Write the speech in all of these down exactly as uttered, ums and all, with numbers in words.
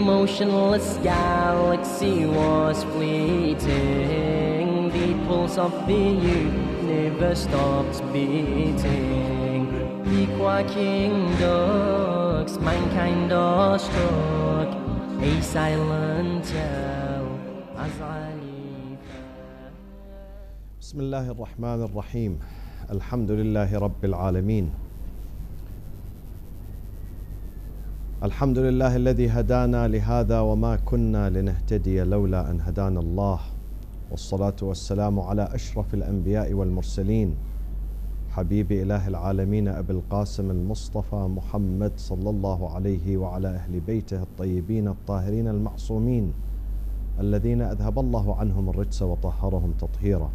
motionless galaxy was fleeting. The pulse of the universe stopped beating. The quacking dogs, mankind awestruck, a silent tale as I leave. بسم الله الرحمن الرحيم. الحمد لله رب العالمين. الحمد لله الذي هدانا لهذا وما كنا لنهتدي لولا أن هدانا الله، والصلاة والسلام على أشرف الأنبياء والمرسلين حبيب إله العالمين أبي القاسم المصطفى محمد صلى الله عليه وعلى أهل بيته الطيبين الطاهرين المعصومين الذين أذهب الله عنهم الرجس وطهرهم تطهيرا.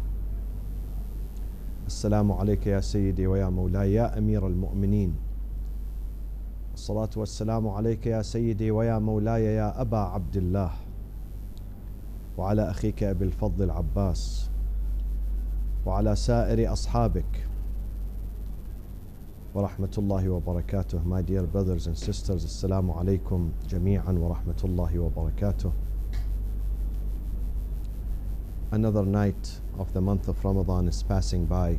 السلام عليك يا سيدي ويا مولاي يا أمير المؤمنين. الصلاة والسلام عليك يا سيدي ويا مولاي يا أبا عبد الله، وعلى أخيك أبي الفضل العباس، وعلى سائر أصحابك ورحمة الله وبركاته. My dear brothers and sisters, السلام عليكم جميعا ورحمة الله وبركاته. Another night of the month of Ramadan is passing by.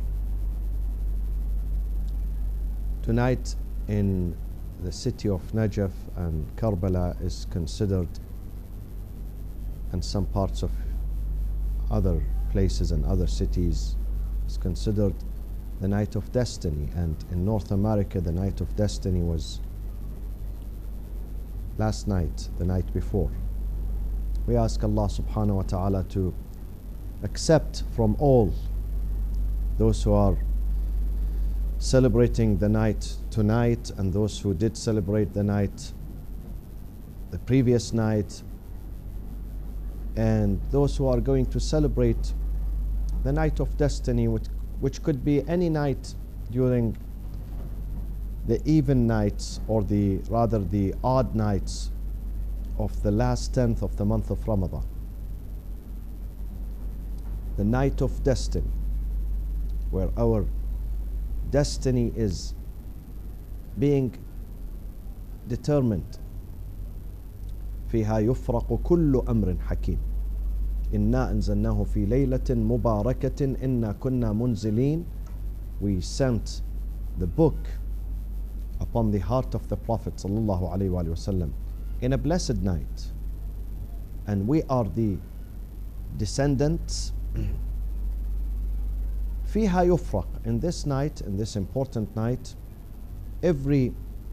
Tonight in the city of Najaf and Karbala is considered, and some parts of other places and other cities is considered the night of destiny. And in North America the night of destiny was last night, the night before. We ask Allah subhanahu wa ta'ala to accept from all those who are celebrating the night tonight and those who did celebrate the night the previous night, and those who are going to celebrate the night of destiny, which, which could be any night during the even nights, or the rather the odd nights of the last tenth of the month of Ramadan. The night of destiny, where our destiny is being determined. فيها يفرق كل أمر حكيم إنا أنزلناه في ليلة مباركة إنا كنا منزلين. We sent the book upon the heart of the Prophet sallallahu alaihi wasallam in a blessed night, and we are the descendants. فيها يفرق, in this night, in this important night, every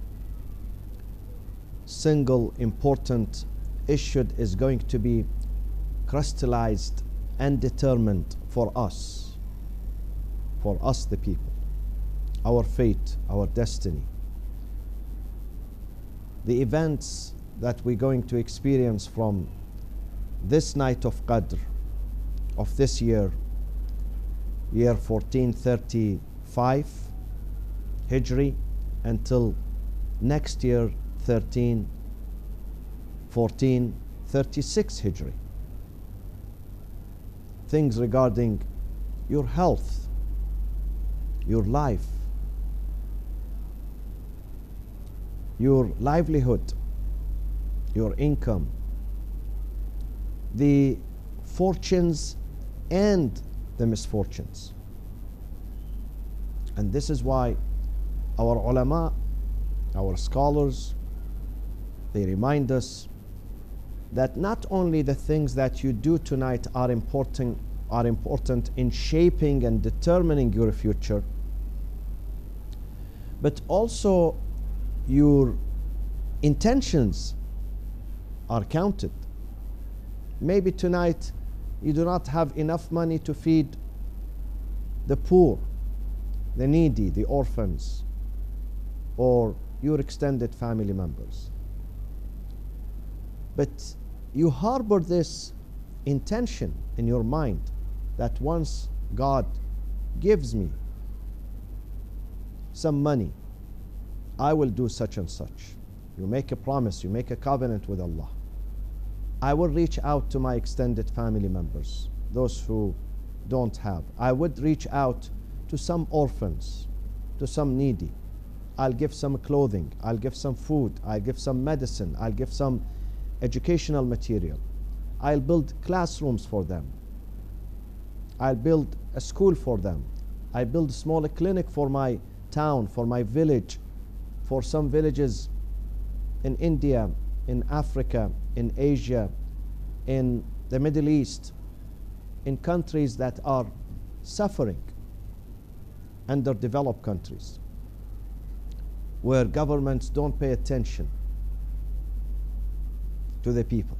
single important issue is going to be crystallized and determined for us, for us the people, our fate, our destiny. The events that we're going to experience from this night of Qadr of this year, year fourteen thirty-five Hijri, until next year thirteen fourteen thirty-six Hijri. Things regarding your health, your life, your livelihood, your income, the fortunes and the misfortunes. And this is why our ulama, our scholars, they remind us that not only the things that you do tonight are important, are important in shaping and determining your future, but also your intentions are counted. Maybe tonight you do not have enough money to feed the poor, the needy, the orphans, or your extended family members. But you harbor this intention in your mind that once God gives me some money, I will do such and such. You make a promise, you make a covenant with Allah. I will reach out to my extended family members, those who don't have. I would reach out to some orphans, to some needy. I'll give some clothing, I'll give some food, I'll give some medicine, I'll give some educational material. I'll build classrooms for them. I'll build a school for them. I build a small clinic for my town, for my village, for some villages in India, in Africa, in Asia, in the Middle East, in countries that are suffering, underdeveloped countries, where governments don't pay attention to the people.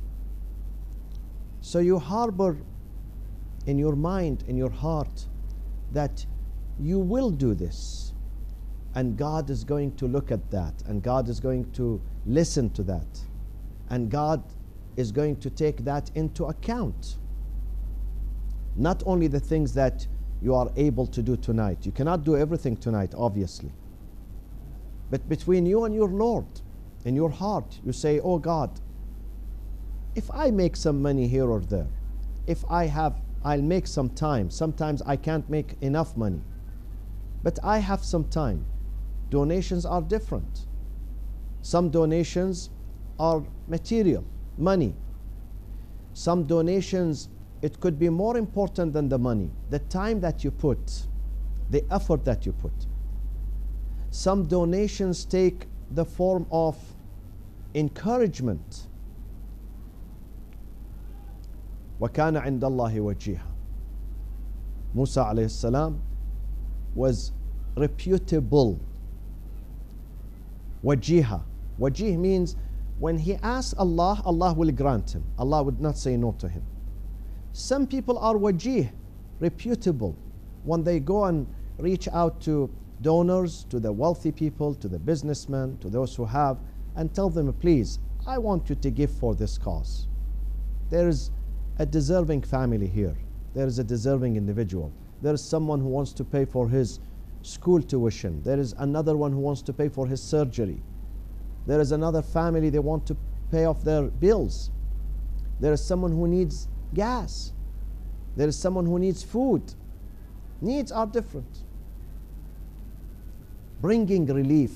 So you harbor in your mind, in your heart, that you will do this, and God is going to look at that, and God is going to listen to that, and God is going to take that into account. Not only the things that you are able to do tonight. You cannot do everything tonight, obviously. But between you and your Lord, in your heart, you say, oh God, if I make some money here or there, if I have, I'll make some time. Sometimes I can't make enough money, but I have some time. Donations are different. Some donations are material, money. Some donations, it could be more important than the money, the time that you put, the effort that you put. Some donations take the form of encouragement. وَكَانَ عِنْدَ اللَّهِ وَجِيهًا. Musa alayhi salam was reputable. Wajiha. Wajih means when he asks Allah, Allah will grant him. Allah would not say no to him. Some people are wajih, reputable. When they go and reach out to donors, to the wealthy people, to the businessmen, to those who have, and tell them, please, I want you to give for this cause. There is a deserving family here. There is a deserving individual. There is someone who wants to pay for his school tuition. There is another one who wants to pay for his surgery. There is another family, they want to pay off their bills. There is someone who needs gas. There is someone who needs food. Needs are different. Bringing relief.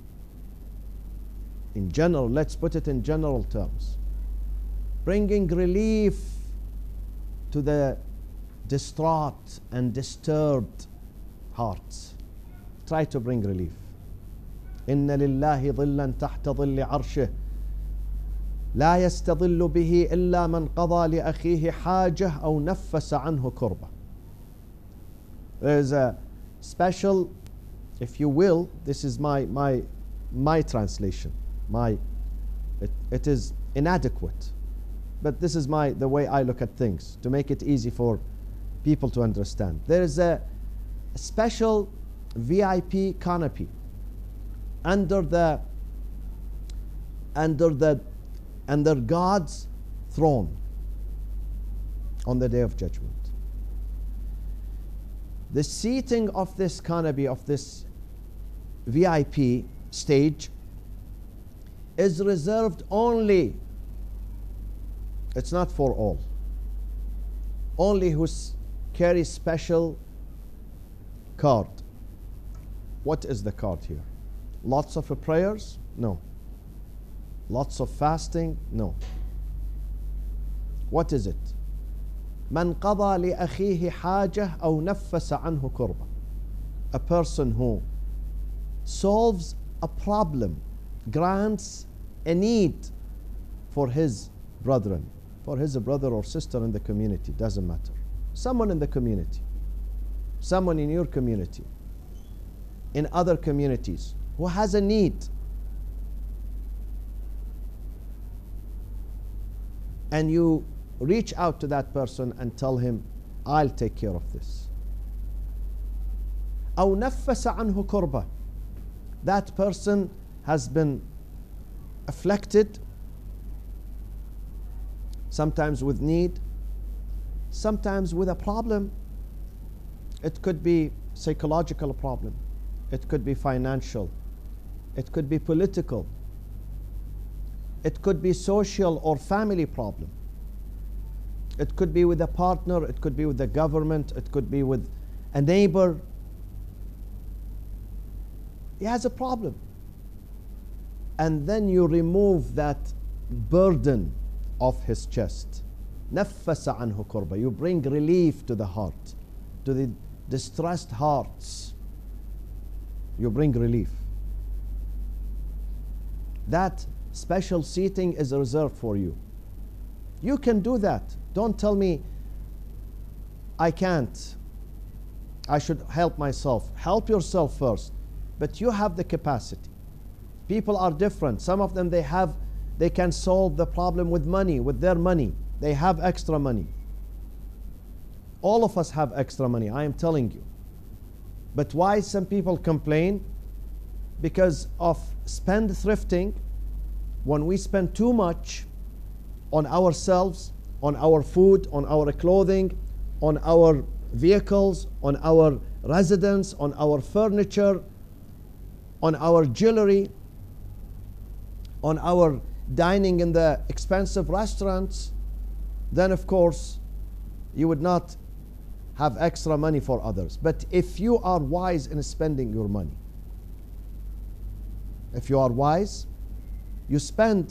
In general, let's put it in general terms. Bringing relief to the distraught and disturbed hearts. Try to bring relief. إن لله ظلا تحت ظل عرشه لا يستظل به إلا من قضى لأخيه حاجة أو نفس عنه كربة. There is a special, if you will, this is my my my translation. My it, it is inadequate, but this is my the way I look at things to make it easy for people to understand. There is a special V I P canopy under the under the under God's throne on the Day of Judgment. The seating of this canopy, of this V I P stage, is reserved only, it's not for all, only who carry special card. What is the card here? Lots of prayers? No. Lots of fasting? No. What is it? من قضى لأخيه حاجة أو نفس عنه كربة. A person who solves a problem, grants a need for his brethren, for his brother or sister in the community, doesn't matter. Someone in the community, someone in your community, in other communities, who has a need, and you reach out to that person and tell him, I'll take care of this. أو نفس عنه كربة. That person has been afflicted, sometimes with need, sometimes with a problem. It could be psychological problem, it could be financial, it could be political, it could be social or family problem. It could be with a partner, it could be with the government, it could be with a neighbor. He has a problem. And then you remove that burden off his chest. نفس عنه كربة. You bring relief to the heart, to the distressed hearts. You bring relief. That special seating is reserved for you. You can do that. Don't tell me I can't. I should help myself. Help yourself first. But you have the capacity. People are different. Some of them, they have, they can solve the problem with money, with their money. They have extra money. All of us have extra money, I am telling you. But why some people complain? Because of spend thrifting. When we spend too much on ourselves, on our food, on our clothing, on our vehicles, on our residence, on our furniture, on our jewelry, on our dining in the expensive restaurants, then of course you would not have extra money for others. But if you are wise in spending your money, if you are wise, you spend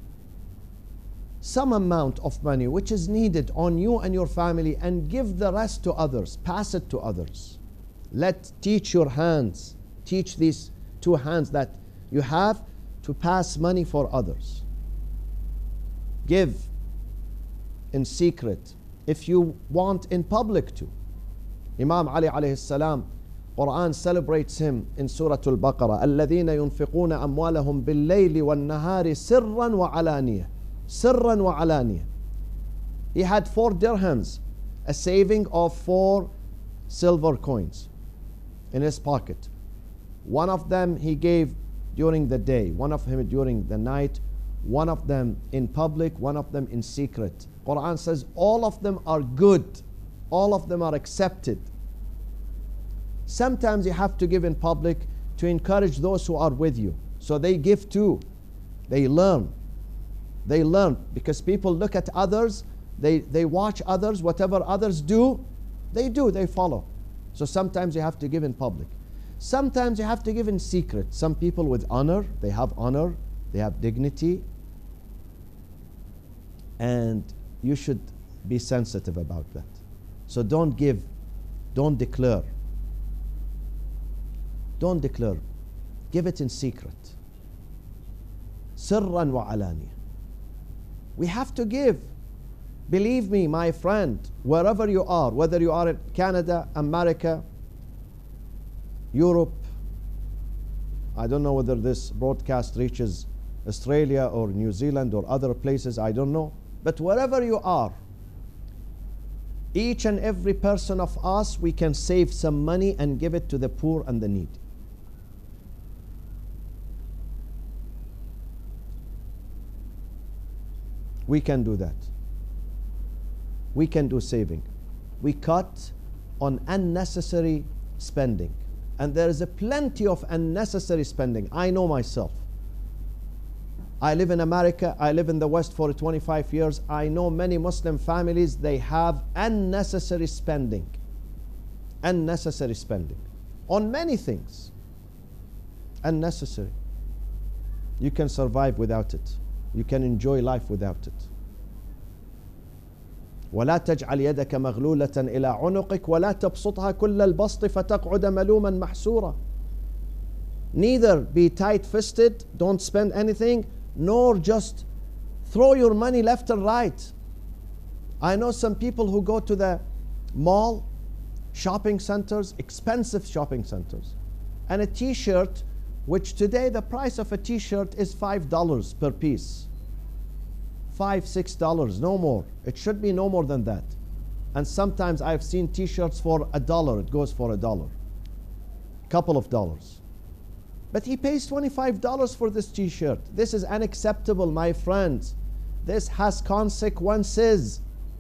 some amount of money which is needed on you and your family and give the rest to others, pass it to others. Let, teach your hands, teach these two hands that you have to pass money for others. Give in secret if you want in public too. Imam Ali alayhi salam, Quran celebrates him in Surah Al-Baqarah. الذين ينفقون أموالهم بالليل والنهار سرا وعلانية. سرا وعلانية. He had four dirhams, a saving of four silver coins in his pocket. One of them he gave during the day, one of them during the night, one of them in public, one of them in secret. Quran says all of them are good, all of them are accepted. Sometimes you have to give in public to encourage those who are with you, so they give too. They learn. They learn because people look at others, they, they watch others, whatever others do, they do, they follow. So sometimes you have to give in public. Sometimes you have to give in secret. Some people with honor, they have honor, they have dignity, and you should be sensitive about that. So don't give, don't declare. Don't declare. Give it in secret. Sirran wa alaniya. We have to give. Believe me, my friend, wherever you are, whether you are in Canada, America, Europe, I don't know whether this broadcast reaches Australia or New Zealand or other places, I don't know. But wherever you are, each and every person of us, we can save some money and give it to the poor and the needy. We can do that. We can do saving. We cut on unnecessary spending. And there is a plenty of unnecessary spending. I know myself. I live in America. I live in the West for twenty-five years. I know many Muslim families, they have unnecessary spending. Unnecessary spending. On many things. Unnecessary. You can survive without it. You can enjoy life without it. ولا تجعل يدك مغلولة إلى عنقك ولا تبسطها كل البسط فتقعد ملوما محسورا. Neither be tight-fisted, don't spend anything, nor just throw your money left and right. I know some people who go to the mall, shopping centers, expensive shopping centers, and a t-shirt, which today the price of a t-shirt is five dollars per piece. Five, six dollars, no more. It should be no more than that. And sometimes I've seen t-shirts for a dollar. It goes for a dollar. Couple of dollars. But he pays twenty-five dollars for this t-shirt. This is unacceptable, my friends. This has consequences.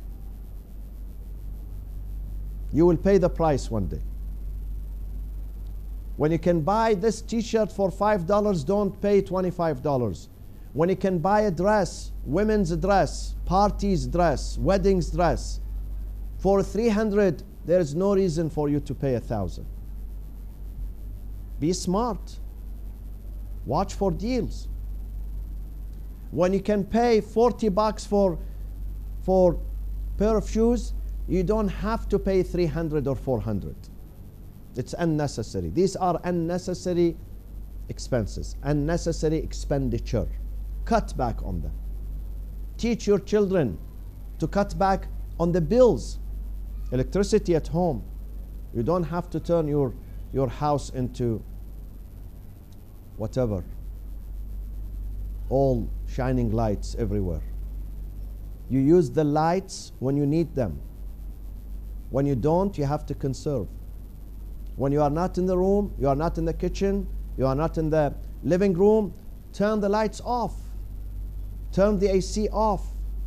You will pay the price one day. When you can buy this t-shirt for five dollars, don't pay twenty-five dollars. When you can buy a dress, women's dress, parties dress, weddings dress, for three hundred dollars, there is no reason for you to pay a thousand. Be smart. Watch for deals. When you can pay forty bucks for, for pair of shoes, you don't have to pay three hundred or four hundred. It's unnecessary. These are unnecessary expenses, unnecessary expenditure. Cut back on them. Teach your children to cut back on the bills. Electricity at home. You don't have to turn your, your house into whatever. All shining lights everywhere. You use the lights when you need them. When you don't, you have to conserve. When you are not in the room, you are not in the kitchen, you are not in the living room, turn the lights off. Turn the A C off.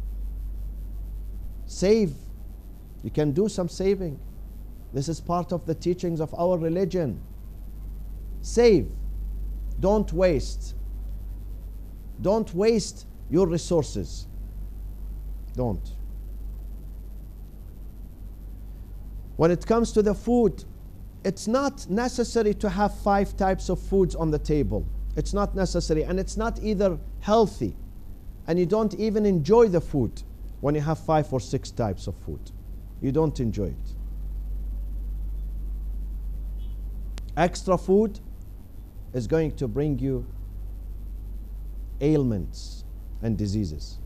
Save. You can do some saving. This is part of the teachings of our religion. Save. Don't waste. Don't waste your resources. Don't. When it comes to the food, it's not necessary to have five types of foods on the table. It's not necessary, and it's not either healthy, and you don't even enjoy the food when you have five or six types of food. You don't enjoy it. Extra food is going to bring you ailments and diseases.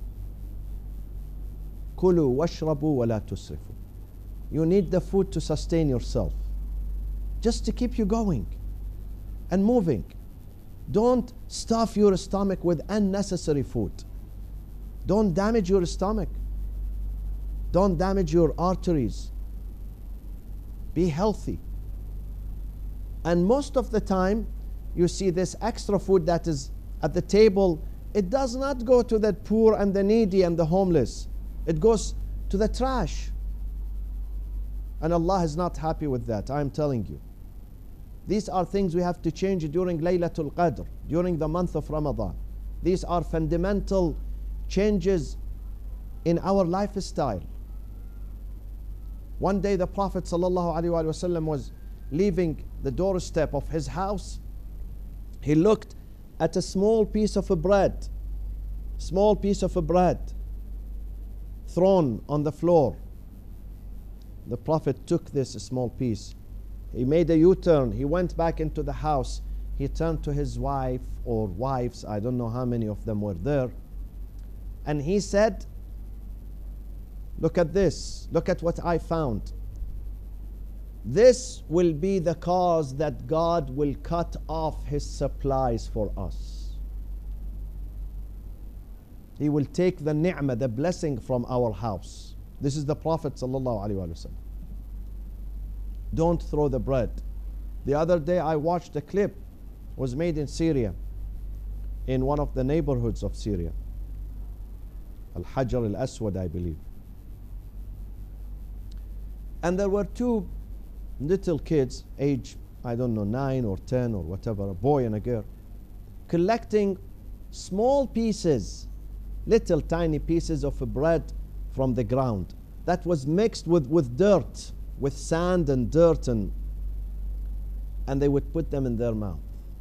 كُلُوا وَاشْرَبُوا وَلَا تُسْرِفُوا. You need the food to sustain yourself, just to keep you going and moving. Don't stuff your stomach with unnecessary food. Don't damage your stomach. Don't damage your arteries. Be healthy. And most of the time, you see this extra food that is at the table, it does not go to the poor and the needy and the homeless. It goes to the trash. And Allah is not happy with that, I'm telling you. These are things we have to change during Laylatul Qadr, during the month of Ramadan. These are fundamental changes in our lifestyle. One day the Prophet ﷺ was leaving the doorstep of his house. He looked at a small piece of bread, small piece of bread thrown on the floor. The Prophet took this small piece. He made a U-turn. He went back into the house. He turned to his wife or wives, I don't know how many of them were there, and he said, look at this. Look at what I found. This will be the cause that God will cut off His supplies for us. He will take the ni'mah, the blessing from our house. This is the Prophet ﷺ. Don't throw the bread. The other day I watched a clip, was made in Syria, in one of the neighborhoods of Syria. Al-Hajar al-Aswad, I believe. And there were two little kids, age, I don't know, nine or ten or whatever, a boy and a girl, collecting small pieces, little tiny pieces of bread from the ground that was mixed with, with dirt, with sand and dirt, and, and they would put them in their mouth.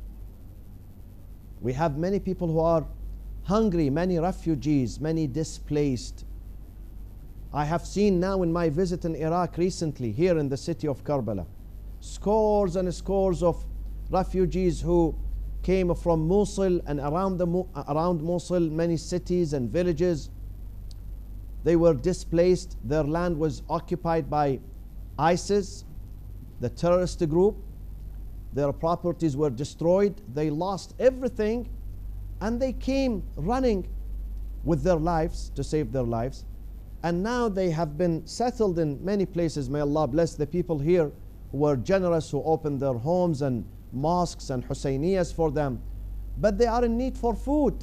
We have many people who are hungry, many refugees, many displaced. I have seen now in my visit in Iraq recently, here in the city of Karbala, scores and scores of refugees who came from Mosul and around, the, around Mosul, many cities and villages. They were displaced. Their land was occupied by ISIS, the terrorist group. Their properties were destroyed. They lost everything, and they came running with their lives to save their lives. And now they have been settled in many places. May Allah bless the people here who were generous, who opened their homes and mosques and Husayniyas for them. But they are in need for food.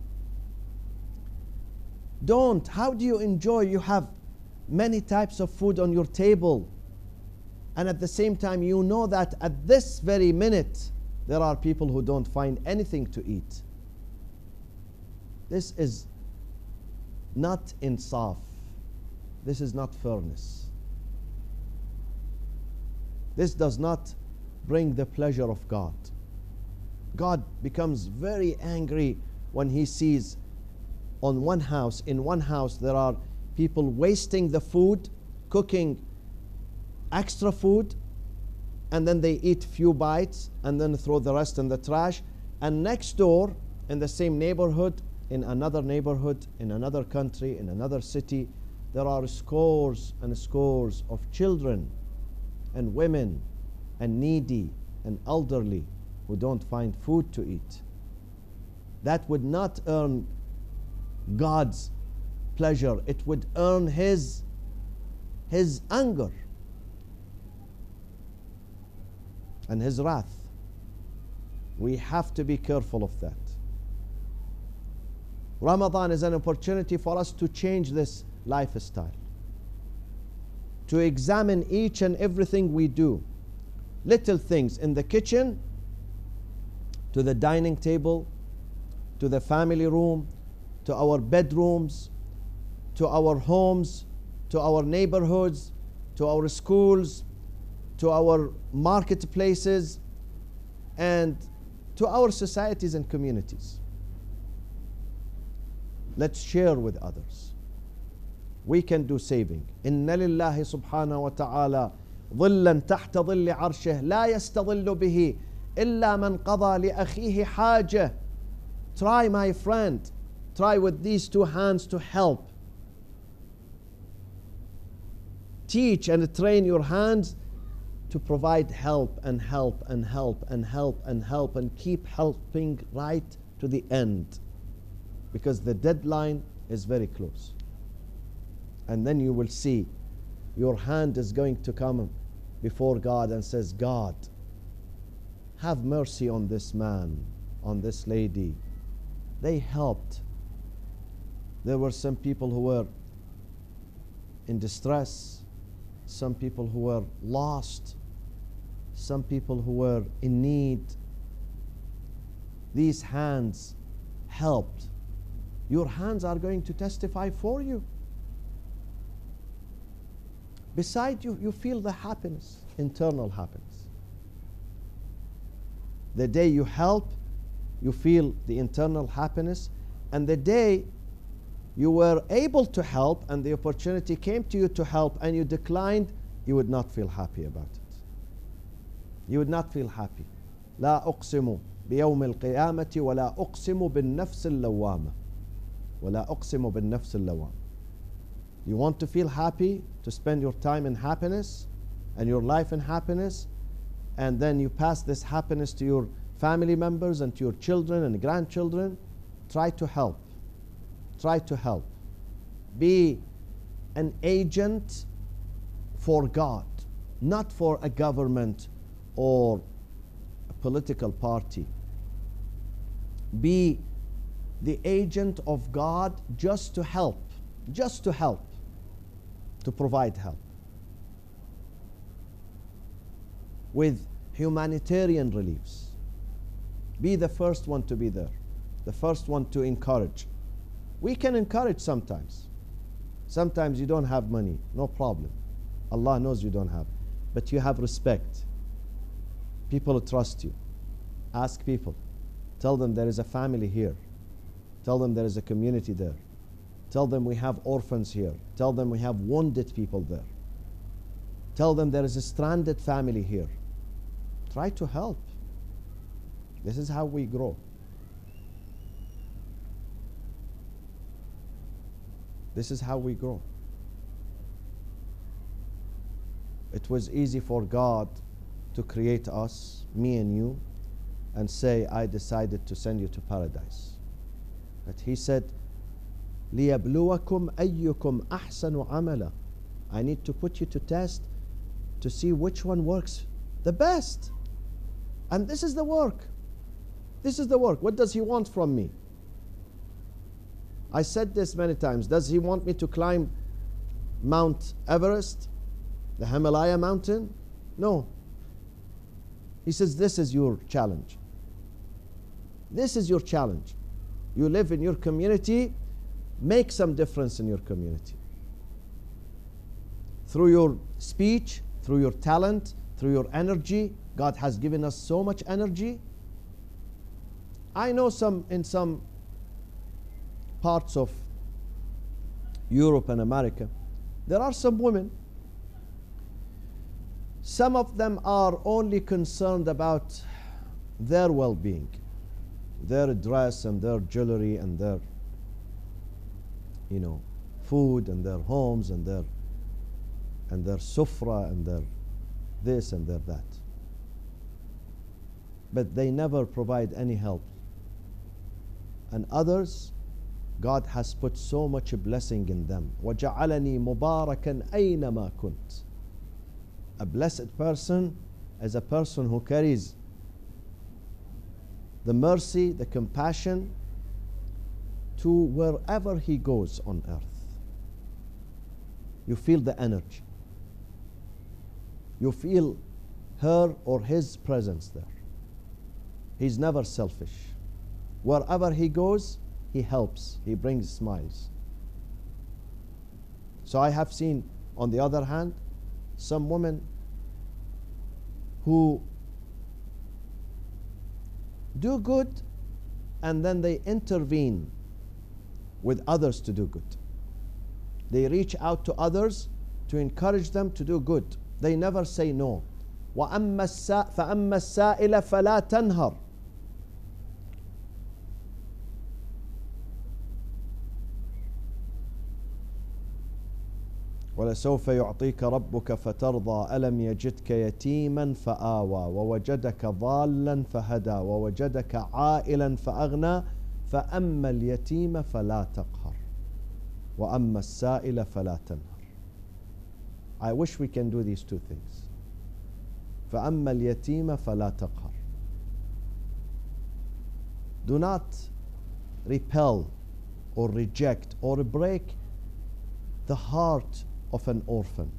Don't. How do you enjoy? You have many types of food on your table, and at the same time you know that at this very minute there are people who don't find anything to eat. This is not insaf. This is not fairness. This does not bring the pleasure of God. God becomes very angry when he sees on one house, in one house, there are people wasting the food, cooking extra food, and then they eat few bites and then throw the rest in the trash. And next door, in the same neighborhood, in another neighborhood, in another country, in another city, there are scores and scores of children and women and needy and elderly who don't find food to eat. That would not earn God's pleasure. It would earn his, his anger and his wrath. We have to be careful of that. Ramadan is an opportunity for us to change this lifestyle, to examine each and everything we do, little things in the kitchen, to the dining table, to the family room, to our bedrooms, to our homes, to our neighborhoods, to our schools, to our marketplaces, and to our societies and communities. Let's share with others. We can do saving. إن لله سبحانه وتعالى ظلا تحت ظل عرشه لا يستظل به إلا من قضى لأخيه حاجة. Try, my friend, try with these two hands to help. Teach and train your hands to provide help and help and help and help and help and keep helping right to the end, because the deadline is very close. And then you will see your hand is going to come before God and says, God, have mercy on this man, on this lady. They helped. There were some people who were in distress, some people who were lost, some people who were in need. These hands helped. Your hands are going to testify for you. Besides, you, you feel the happiness, internal happiness. The day you help, you feel the internal happiness. And the day you were able to help and the opportunity came to you to help and you declined, you would not feel happy about it. You would not feel happy. لا أقسم بيوم القيامة ولا أقسم بالنفس اللوامة ولا أقسم بالنفس اللوامة. You want to feel happy, to spend your time in happiness and your life in happiness, and then you pass this happiness to your family members and to your children and grandchildren. Try to help. Try to help. Be an agent for God, not for a government or a political party. Be the agent of God just to help, just to help, to provide help. With humanitarian reliefs. Be the first one to be there, the first one to encourage. We can encourage sometimes. Sometimes you don't have money, no problem. Allah knows you don't have, but you have respect. People trust you. Ask people. Tell them there is a family here. Tell them there is a community there. Tell them we have orphans here. Tell them we have wounded people there. Tell them there is a stranded family here. Try to help. This is how we grow. This is how we grow. It was easy for God to create us, me and you, and say, I decided to send you to paradise. But He said, لِيَبْلُوَكُمْ أَيُّكُمْ أَحْسَنُ عَمَلًا. I need to put you to test to see which one works the best. And this is the work. This is the work. What does He want from me? I said this many times. Does He want me to climb Mount Everest, the Himalaya mountain? No. He says, this is your challenge. This is your challenge. You live in your community, make some difference in your community. Through your speech, through your talent, through your energy. God has given us so much energy. I know some in some parts of Europe and America, there are some women. Some of them are only concerned about their well-being, their dress and their jewelry and their, you know, food and their homes and their and their sufra and their this and their that. But they never provide any help. And others, God has put so much blessing in them. وَجَعَلَنِي مُبَارَكًا أَيْنَمَا كُنْتَ. A blessed person is a person who carries the mercy, the compassion to wherever he goes on earth. You feel the energy. You feel her or his presence there. He's never selfish. Wherever he goes, he helps, he brings smiles. So I have seen, on the other hand, some women who do good and then they intervene with others to do good. They reach out to others to encourage them to do good. They never say no. وَأَمَّا السَّائِلَ فَلَا تَنْهَرْ. وَلَسَوْفَ يُعْطِيكَ رَبُّكَ فَتَرْضَى أَلَمْ يَجِدْكَ يَتِيمًا فَآوَى وَوَجَدَكَ ضَالًّا فَهَدَى وَوَجَدَكَ عَائِلًا فَأَغْنَى فَأَمَّا الْيَتِيمَ فَلَا تَقْهَرْ وَأَمَّا السَّائِلَ فَلَا تَنْهَرْ. I wish we can do these two things. فَأَمَّا الْيَتِيمَ فَلَا تَقْهَرْ. Do not repel or reject or break the heart of an orphan.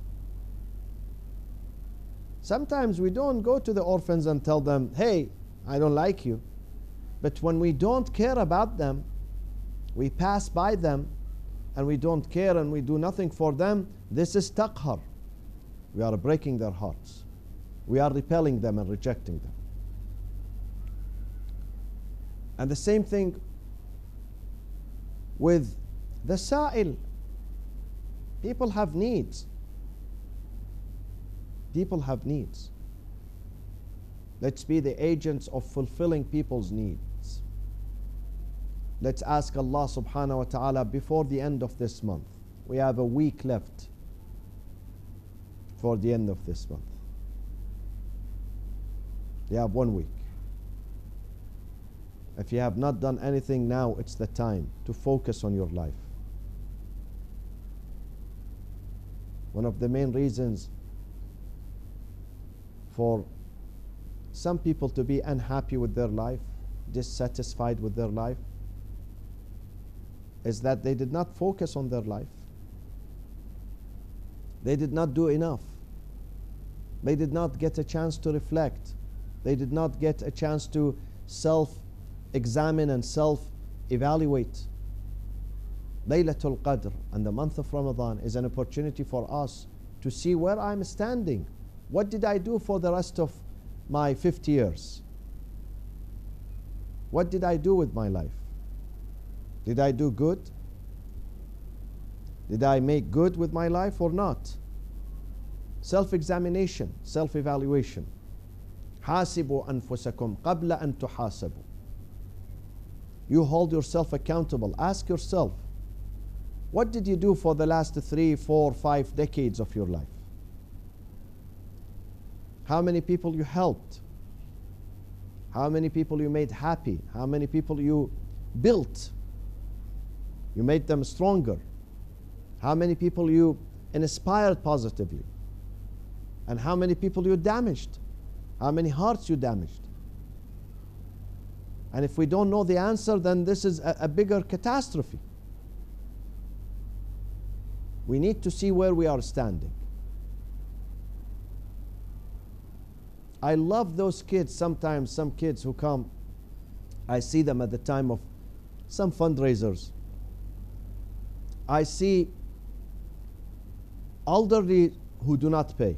Sometimes we don't go to the orphans and tell them, hey, I don't like you. But when we don't care about them, we pass by them and we don't care and we do nothing for them, this is taqhar. We are breaking their hearts. We are repelling them and rejecting them. And the same thing with the sa'il. People have needs. People have needs. Let's be the agents of fulfilling people's needs. Let's ask Allah subhanahu wa ta'ala before the end of this month. We have a week left for the end of this month. You have one week. If you have not done anything now, it's the time to focus on your life. One of the main reasons for some people to be unhappy with their life, dissatisfied with their life, is that they did not focus on their life. They did not do enough. They did not get a chance to reflect. They did not get a chance to self-examine and self-evaluate. Laylatul Qadr and the month of Ramadan is an opportunity for us to see where I'm standing. What did I do for the rest of my fifty years? What did I do with my life? Did I do good? Did I make good with my life or not? Self-examination, self-evaluation. حاسبوا أنفسكم قبل أن تحاسبوا. You hold yourself accountable. Ask yourself, what did you do for the last three, four, five decades of your life? How many people you helped? How many people you made happy? How many people you built? You made them stronger. How many people you inspired positively? And how many people you damaged? How many hearts you damaged? And if we don't know the answer, then this is a, a bigger catastrophe. We need to see where we are standing. I love those kids, sometimes some kids who come, I see them at the time of some fundraisers. I see elderly who do not pay.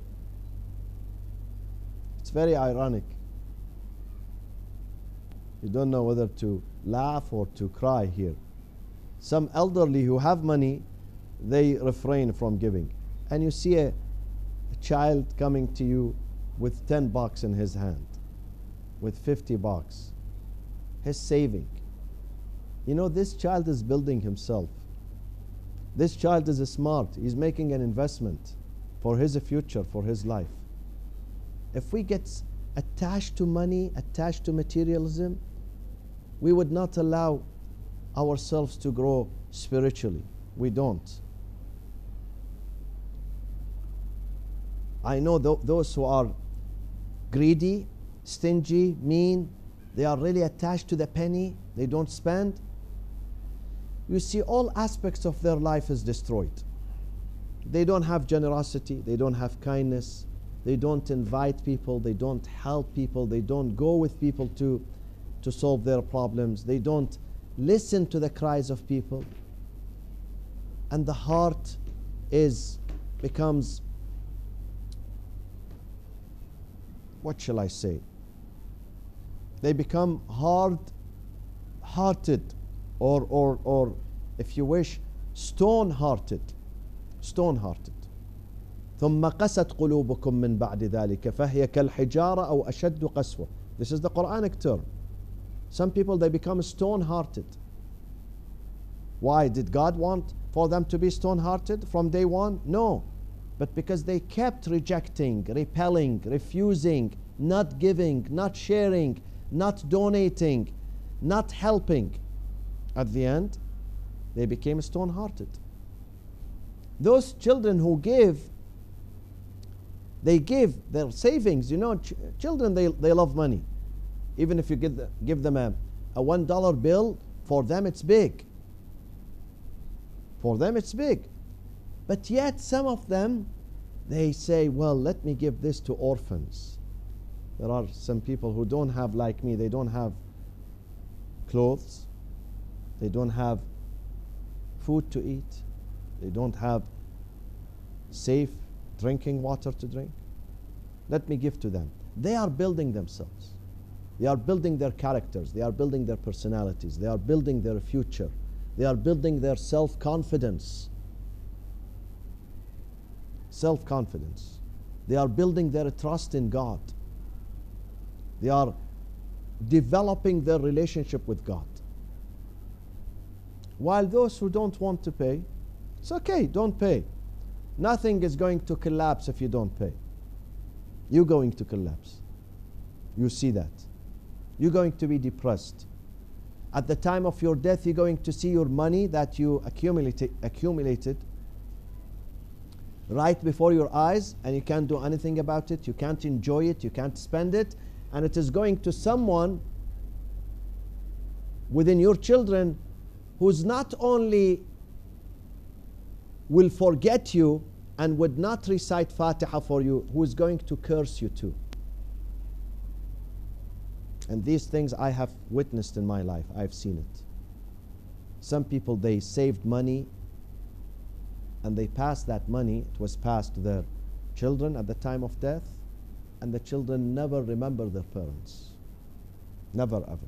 It's very ironic. You don't know whether to laugh or to cry here. Some elderly who have money, they refrain from giving. And you see a, a child coming to you with ten bucks in his hand, with fifty bucks. He's saving. You know, this child is building himself. This child is smart. He's making an investment for his future, for his life. If we get attached to money, attached to materialism, we would not allow ourselves to grow spiritually. We don't. I know th those who are greedy, stingy, mean, they are really attached to the penny, they don't spend. You see, all aspects of their life is destroyed. They don't have generosity, they don't have kindness, they don't invite people, they don't help people, they don't go with people to, to solve their problems, they don't listen to the cries of people. And the heart is, becomes, what shall I say? They become hard-hearted, or, or, or, if you wish, stone-hearted. Stone-hearted. ثم قست قلوبكم من بعد ذلك فهي كالحجارة أو أشد قسوة. This is the Quranic term. Some people, they become stone-hearted. Why? Did God want for them to be stone-hearted from day one? No. But because they kept rejecting, repelling, refusing, not giving, not sharing, not donating, not helping. At the end, they became stone-hearted. Those children who give, they give their savings. You know, ch children, they, they love money. Even if you give, the, give them a, a one dollar bill, for them it's big. For them it's big. But yet some of them, they say, well, let me give this to orphans. There are some people who don't have, like me, they don't have clothes. They don't have food to eat. They don't have safe drinking water to drink. Let me give to them. They are building themselves. They are building their characters. They are building their personalities. They are building their future. They are building their self-confidence. Self-confidence. They are building their trust in God. They are developing their relationship with God. While those who don't want to pay, it's okay, don't pay. Nothing is going to collapse if you don't pay. You're going to collapse. You see that. You're going to be depressed. At the time of your death, you're going to see your money that you accumulated, accumulated right before your eyes, and you can't do anything about it. You can't enjoy it. You can't spend it. And it is going to someone within your children who's not only will forget you and would not recite Fatiha for you, who is going to curse you too. And these things I have witnessed in my life. I've seen it. Some people, they saved money and they passed that money. It was passed to their children at the time of death, and the children never remember their parents. Never ever.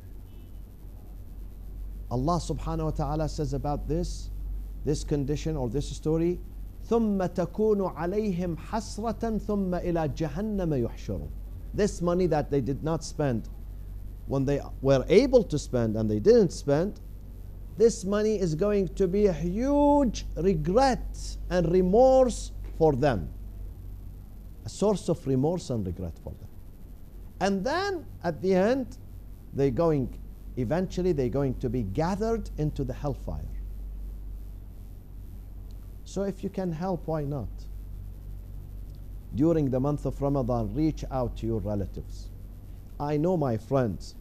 Allah subhanahu wa ta'ala says about this, this condition or this story, ثُمَّ تَكُونُ عَلَيْهِمْ حَسْرَةً ثُمَّ إِلَى جَهَنَّمَ يُحْشَرُونَ. This money that they did not spend, when they were able to spend and they didn't spend, this money is going to be a huge regret and remorse for them. A source of remorse and regret for them. And then at the end, they're going, eventually they're going to be gathered into the hellfire. So if you can help, why not? During the month of Ramadan, reach out to your relatives. I know my friends.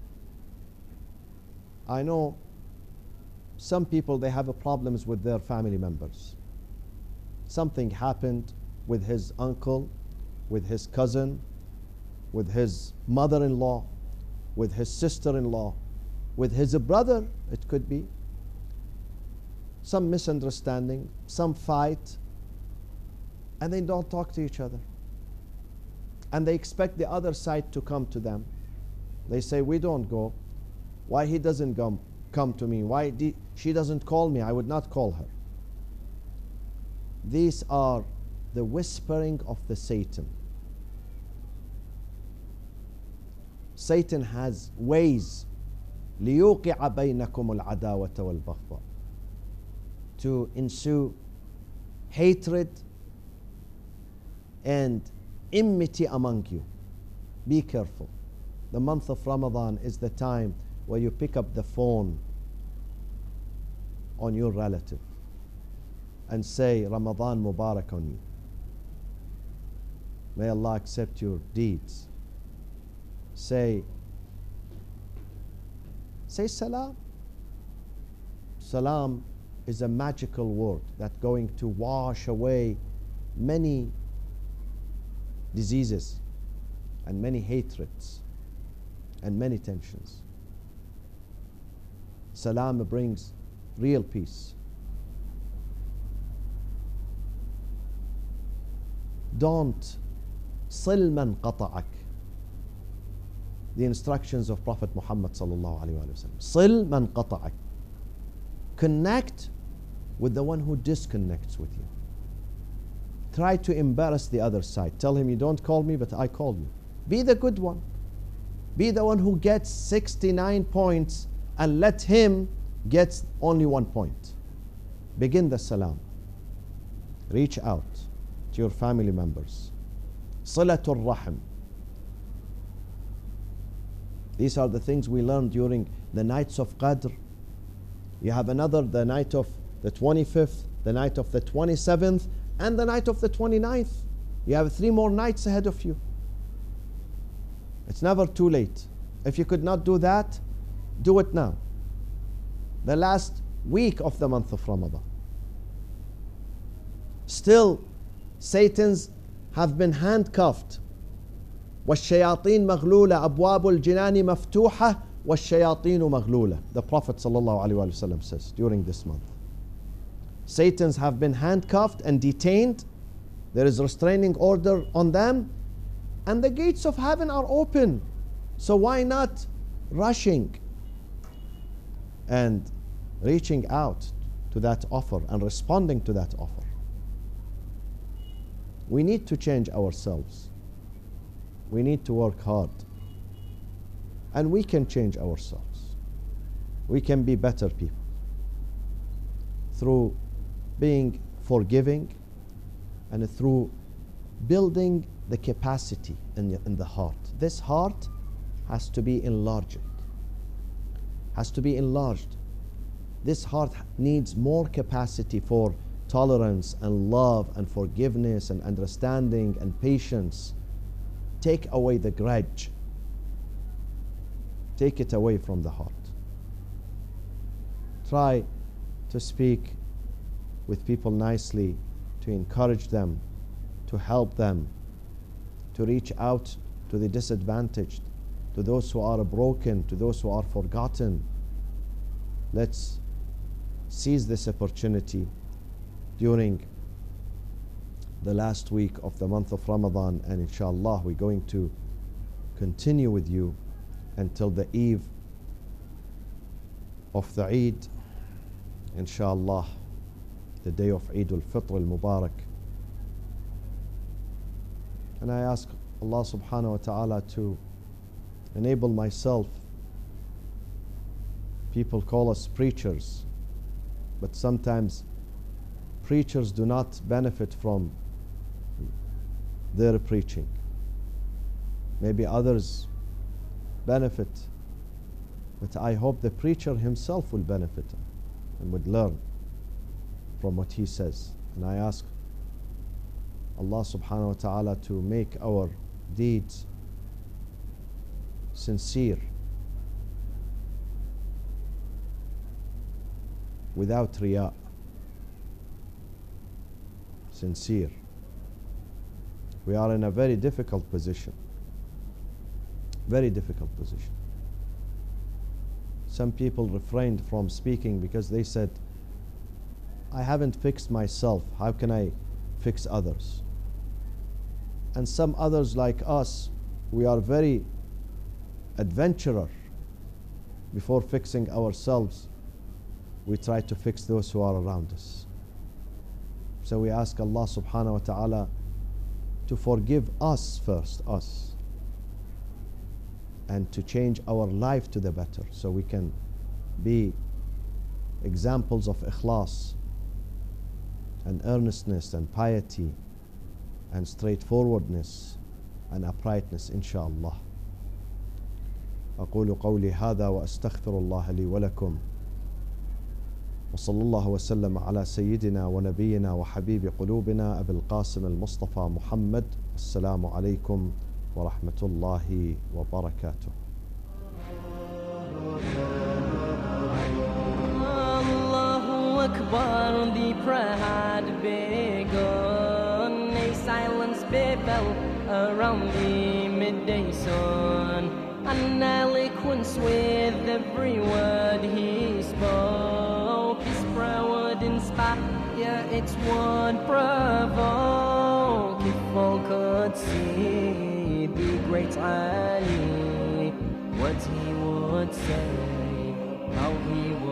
I know some people, they have problems with their family members. Something happened with his uncle, with his cousin, with his mother-in-law, with his sister-in-law, with his brother, it could be. Some misunderstanding, some fight, and they don't talk to each other. And they expect the other side to come to them. They say, we don't go. Why he doesn't come? come to me? Why did, she doesn't call me? I would not call her. These are the whispering of the Satan. Satan has ways ليوقع بينكم العداوة والبغضاء, to ensue hatred and enmity among you. Be careful. The month of Ramadan is the time where you pick up the phone on your relative and say, Ramadan Mubarak on you. May Allah accept your deeds. Say, say salam. Salam is a magical word that's going to wash away many diseases and many hatreds and many tensions. Salam brings real peace. Don't صل من قطعك. The instructions of Prophet Muhammad sallallahu alaihi wasallam. صل من قطعك. Connect with the one who disconnects with you. Try to embarrass the other side. Tell him, you don't call me, but I call you. Be the good one. Be the one who gets sixty-nine points and let him get only one point. Begin the salam. Reach out to your family members. Silatul Rahim. These are the things we learned during the nights of Qadr. You have another, the night of the twenty-fifth, the night of the twenty-seventh, and the night of the twenty-ninth. You have three more nights ahead of you. It's never too late. If you could not do that, do it now. The last week of the month of Ramadan. Still, Satans have been handcuffed. وَالشَّيَاطِينَ مَغْلُولَةً أَبْوَابُ الْجِنَانِ مَفْتُوحَةً وَالشَّيَاطِينُ مَغْلُولَةً. The Prophet ﷺ says during this month. Satans have been handcuffed and detained. There is restraining order on them. And the gates of heaven are open. So why not rushing and reaching out to that offer and responding to that offer? We need to change ourselves. We need to work hard. And we can change ourselves. We can be better people through being forgiving and through building the capacity in the, in the heart. This heart has to be enlarged. Has to be enlarged. This heart needs more capacity for tolerance and love and forgiveness and understanding and patience. Take away the grudge. Take it away from the heart. Try to speak with people nicely, to encourage them, to help them, to reach out to the disadvantaged, to those who are broken, to those who are forgotten. Let's seize this opportunity during the last week of the month of Ramadan, and inshallah we're going to continue with you until the eve of the Eid, inshallah, the day of Eid al-Fitr al-Mubarak. And I ask Allah subhanahu wa ta'ala to enable myself. People call us preachers, but sometimes preachers do not benefit from their preaching. Maybe others benefit, but I hope the preacher himself will benefit and would learn from what he says. And I ask Allah subhanahu wa ta'ala to make our deeds sincere, without riya. Sincere. We are in a very difficult position. Very difficult position. Some people refrained from speaking because they said, I haven't fixed myself. How can I fix others? And some others like us, we are very adventurer. before fixing ourselves, we try to fix those who are around us. So we ask Allah subhanahu wa ta'ala to forgive us first, us, and to change our life to the better, so we can be examples of ikhlas and earnestness and piety and straightforwardness and uprightness, inshallah. أقول قولي هذا وأستغفر الله لي ولكم وصلى الله وسلم على سيدنا ونبينا وحبيب قلوبنا أبي القاسم المصطفى محمد. السلام عليكم ورحمة الله وبركاته. Allahu Akbar, the prayer had begun. A silence befell around the midday sun, an eloquence with every word he spoke. His prayer would inspire, it would provoke. If all could see the great Ali, what he would say, how he would